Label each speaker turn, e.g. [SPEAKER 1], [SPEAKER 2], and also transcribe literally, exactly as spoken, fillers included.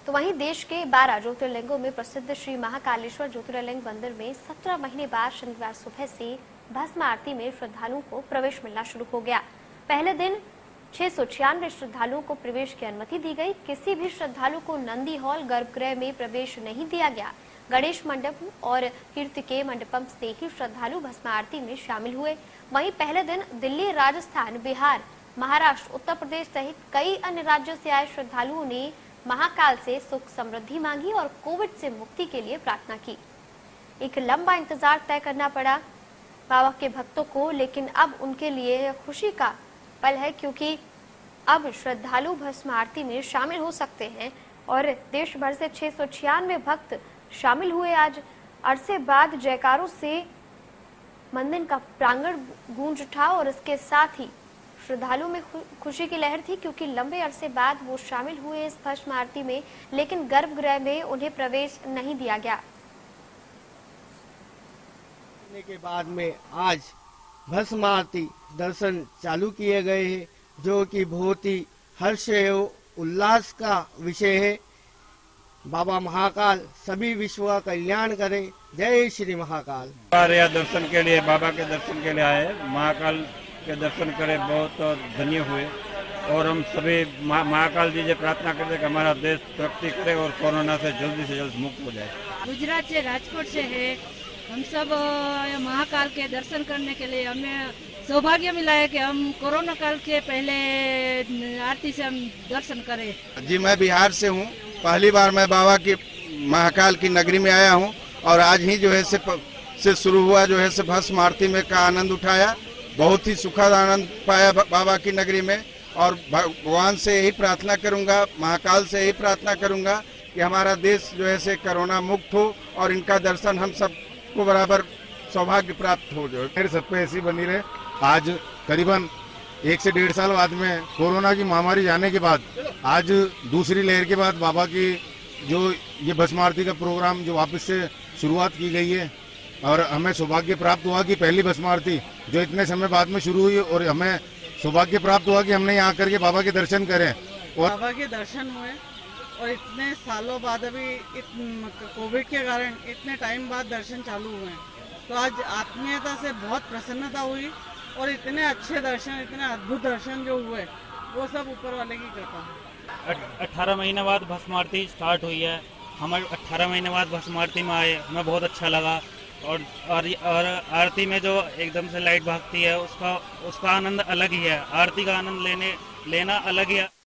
[SPEAKER 1] तो वहीं देश के बारह ज्योतिर्लिंगों में प्रसिद्ध श्री महाकालेश्वर ज्योतिर्लिंग मंदिर में सत्रह महीने बाद शनिवार सुबह से भस्म आरती में श्रद्धालुओं को प्रवेश मिलना शुरू हो गया। पहले दिन छह सौ छियानवे श्रद्धालुओं को प्रवेश की अनुमति दी गई। किसी भी श्रद्धालु को नंदी हॉल गर्भगृह में प्रवेश नहीं दिया गया। गणेश मंडप और कीर्तिकेय मंडपम से ही श्रद्धालु भस्म आरती में शामिल हुए। वहीं पहले दिन दिल्ली, राजस्थान, बिहार, महाराष्ट्र, उत्तर प्रदेश सहित कई अन्य राज्यों से आए श्रद्धालुओं ने महाकाल से सुख समृद्धि मांगी और कोविड से मुक्ति के लिए प्रार्थना की। एक लंबा इंतजार तय करना पड़ा बाबा के भक्तों को, लेकिन अब उनके लिए खुशी का पल है क्योंकि अब श्रद्धालु भस्म आरती में शामिल हो सकते हैं और देश भर से छह सौ छियानवे भक्त शामिल हुए। आज अरसे बाद जयकारों से मंदिर का प्रांगण गूंज उठा और इसके साथ ही श्रद्धालुओं में खुशी की लहर थी क्योंकि लंबे अरसे बाद वो शामिल हुए इस भस्म आरती में, लेकिन गर्भगृह में उन्हें प्रवेश नहीं दिया गया।
[SPEAKER 2] के बाद में आज भस्म आरती दर्शन चालू किए गए हैं, जो कि बहुत ही हर्ष एवं उल्लास का विषय है। बाबा महाकाल सभी विश्व का कल्याण करे। जय श्री महाकाल।
[SPEAKER 3] हमारे दर्शन के लिए, बाबा के दर्शन के लिए आए, महाकाल के दर्शन करे, बहुत धन्य हुए और हम सभी महाकाल जी से प्रार्थना करते कि हमारा देश तरक्की करे और कोरोना से जल्दी से जल्द मुक्त हो जाए।
[SPEAKER 4] गुजरात से, राजकोट से है, हम सब महाकाल के दर्शन करने के लिए हमें सौभाग्य मिला है कि हम कोरोना काल के पहले आरती से हम दर्शन करें।
[SPEAKER 5] जी मैं बिहार से हूँ, पहली बार मैं बाबा की महाकाल की नगरी में आया हूँ और आज ही जो है से, से शुरू हुआ जो है से भस्म आरती में का आनंद उठाया। बहुत ही सुखद आनंद पाया बाबा की नगरी में और भगवान से यही प्रार्थना करूंगा, महाकाल से यही प्रार्थना करूंगा कि हमारा देश जो है से कोरोना मुक्त हो और इनका दर्शन हम सबको बराबर सौभाग्य प्राप्त हो। जो
[SPEAKER 6] मेरे सब पे ऐसी बनी रहे। आज करीबन एक से डेढ़ साल बाद में कोरोना की महामारी जाने के बाद आज दूसरी लहर के बाद बाबा की जो ये भस्म आरती का प्रोग्राम जो वापस से शुरुआत की गई है और हमें सौभाग्य प्राप्त हुआ कि पहली भस्म आरती जो इतने समय बाद में शुरू हुई और हमें सौभाग्य प्राप्त हुआ कि हमने यहाँ करके बाबा के दर्शन करें और
[SPEAKER 7] बाबा के दर्शन हुए और इतने सालों बाद अभी कोविड के कारण इतने टाइम बाद दर्शन चालू हुए हैं, तो आज आत्मीयता से बहुत प्रसन्नता हुई और इतने अच्छे दर्शन, इतने अद्भुत दर्शन जो हुए वो सब ऊपर वाले की कृपा है।
[SPEAKER 8] अठारह महीने बाद भस्म आरती स्टार्ट हुई है। हम अठारह महीने बाद भस्म आरती में आए, हमें बहुत अच्छा लगा और, और और आरती में जो एकदम से लाइट भागती है उसका उसका आनंद अलग ही है। आरती का आनंद लेने लेना अलग ही है।